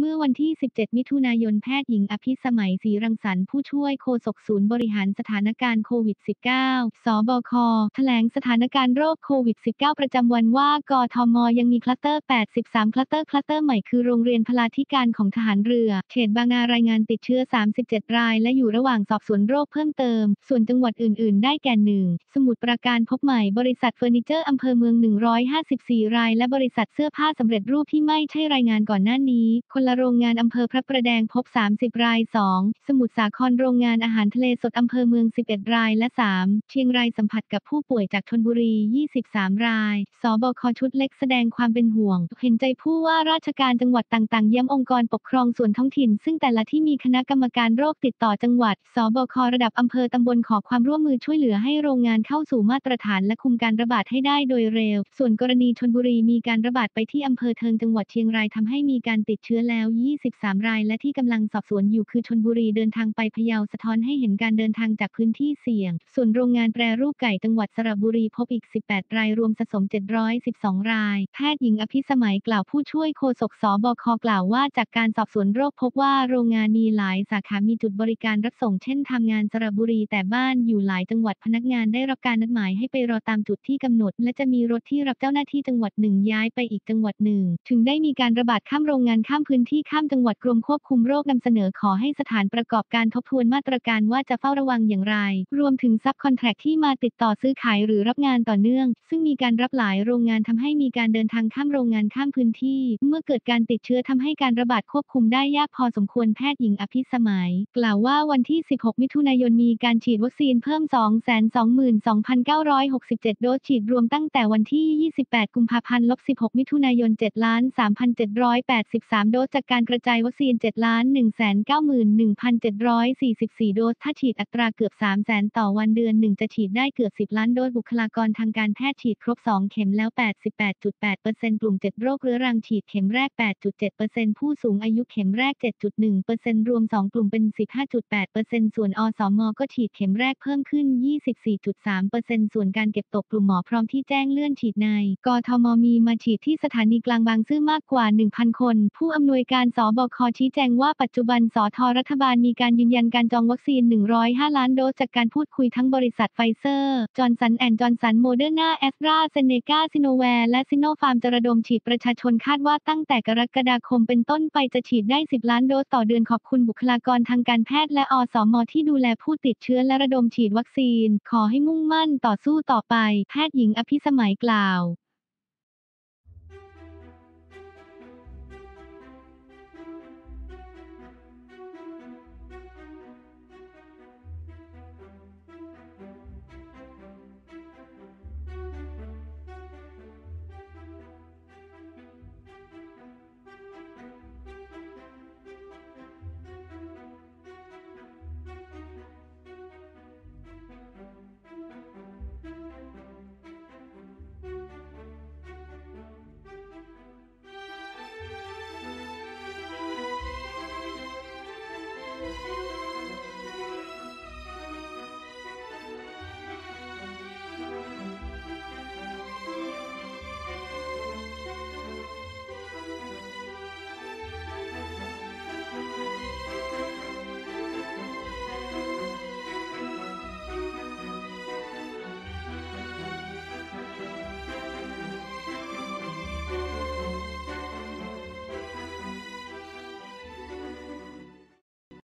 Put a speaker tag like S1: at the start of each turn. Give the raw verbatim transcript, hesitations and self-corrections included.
S1: มื่อวันที่ สิบเจ็ด มิถุนายนแพทย์หญิงอภิสมัย ศรีรังสรรค์ผู้ช่วยโฆษกศูนย์บริหารสถานการณ์โควิด สิบเก้า สบค แถลงสถานการณ์โรคโควิด สิบเก้า ประจำวันว่ากทม.ยังมีคลัสเตอร์ แปดสิบสาม คลัสเตอร์ คลัสเตอร์ใหม่คือโรงเรียนพลาธิการของทหารเรือ เขตบางนารายงานติดเชื้อ สามสิบเจ็ด ราย และอยู่ระหว่างสอบสวนโรคเพิ่มเติม ส่วนจังหวัดอื่น ๆ ได้แก่ หนึ่ง สมุทรปราการพบใหม่บริษัทเฟอร์นิเจอร์อำเภอเมือง หนึ่งร้อยห้าสิบสี่ รายและบริษัทเสื้อผ้าสำเร็จรูปที่ไม่ใช่รายงานก่อนหน้านี้คนละโรงงานอำเภอพระประแดงพบ สามสิบ ราย สอง สมุทรสาครโรงงานอาหารทะเลสดอำเภอเมือง สิบเอ็ด รายและ สาม เชียงรายสัมผัสกับผู้ป่วยจากชลบุรี ยี่สิบสาม ราย สบคชุดเล็กแสดงความเป็นห่วงเห็นใจผู้ว่าราชการจังหวัดต่างๆย้ำองค์กรปกครองส่วนท้องถิ่นซึ่งแต่ละที่มีคณะกรรมการโรคติดต่อจังหวัด สบคระดับอำเภอตำบลขอความร่วมมือช่วยเหลือให้โรงงานเข้าสู่มาตรฐานและคุมการระบาดให้ได้โดยเร็วส่วนกรณีชลบุรีมีการระบาดไปที่อำเภอเทิงจังหวัดเชียงรายทำให้มีการติดเชื้อแล้ว ยี่สิบสาม รายและที่กำลังสอบสวนอยู่คือชลบุรีเดินทางไปพะเยาสะท้อนให้เห็นการเดินทางจากพื้นที่เสี่ยงส่วนโรงงานแปรรูปไก่จังหวัดสระบุรีพบอีก สิบแปด รายรวมสะสม เจ็ดร้อยสิบสอง รายแพทย์หญิงอภิสมัยกล่าวผู้ช่วยโฆษกสบคกล่าวว่าจากการสอบสวนโรคพบว่าโรงงานมีหลายสาขามีจุดบริการรับส่งเช่นทำงานสระบุรีแต่บ้านอยู่หลายจังหวัดพนักงานได้รับการนัดหมายให้ไปรอตามจุดที่กำหนดและจะมีรถที่รับเจ้าหน้าที่จังหวัดหนึ่งย้ายไปอีกจังหวัดหนึ่งถึงได้มีการระบาดข้ามโรงงานข้ามพื้นที่ข้ามจังหวัดกรมควบคุมโรคนำเสนอขอให้สถานประกอบการทบทวนมาตรการว่าจะเฝ้าระวังอย่างไรรวมถึงซับคอนแทรคที่มาติดต่อซื้อขายหรือรับงานต่อเนื่องซึ่งมีการรับหลายโรงงานทำให้มีการเดินทางข้ามโรงงานข้ามพื้นที่เมื่อเกิดการติดเชื้อทำให้การระบาดควบคุมได้ยากพอสมควรแพทย์หญิงอภิสมัยกล่าวว่าวันที่ สิบหก มิถุนายนมีการฉีดวัคซีนเพิ่ม สองแสนสองหมื่นสองพันเก้าร้อยหกสิบเจ็ด โดสฉีดรวมตั้งแต่วันที่ ยี่สิบแปด กุมภาพันธ์ สิบหก มิถุนายน เจ็ดล้านสามพันเจ็ดร้อยแปดสิบสาม โดสจากการกระจายวัคซีน เจ็ดล้านหนึ่งแสนเก้าหมื่นหนึ่งพันเจ็ดร้อยสี่สิบสี่ โดสถ้าฉีดอัตราเกือบ สามแสน ต่อวันเดือนหนึ่งจะฉีดได้เกือบ สิบ ล้านโดสบุคลากรทางการแพทย์ฉีดครบ สอง เข็มแล้ว แปดสิบแปดจุดแปดเปอร์เซ็นต์ กลุ่ม เจ็ด โรคเรื้อรังฉีดเข็มแรก แปดจุดเจ็ดเปอร์เซ็นต์ ผู้สูงอายุเข็มแรก เจ็ดจุดหนึ่งเปอร์เซ็นต์ รวม สอง กลุ่มเป็น สิบห้าจุดแปดเปอร์เซ็นต์ ส่วนอสม.ก็ฉีดเข็มแรกเพิ่มขึ้น ยี่สิบสี่จุดสามเปอร์เซ็นต์ ส่วนการเก็บตกกลุ่มหมอพร้อมที่แจ้งเลื่อนฉีดในกทม.มีมาฉีดที่สถานีกลางบางซื่อมากกว่า หนึ่งพัน คนผู้อำนวยการสบคชี้แจงว่าปัจจุบันสทรัฐบาลมีการยืนยันการจองวัคซีน หนึ่งร้อยห้า ล้านโดสจากการพูดคุยทั้งบริษัทไฟเซอร์จอห์นสันแอนด์จอห์นสันโมเดอร์นาแอสตราเซเนกาซิโนแวร์และซิโนฟาร์มจะระดมฉีดประชาชนคาดว่าตั้งแต่กรกฎาคมเป็นต้นไปจะฉีดได้ สิบ ล้านโดสต่อเดือนขอบคุณบุคลากรทางการแพทย์และอสม.ที่ดูแลผู้ติดเชื้อและระดมฉีดวัคซีนขอให้มุ่งมั่นต่อสู้ต่อไปแพทย์หญิงอภิสมัยกล่าว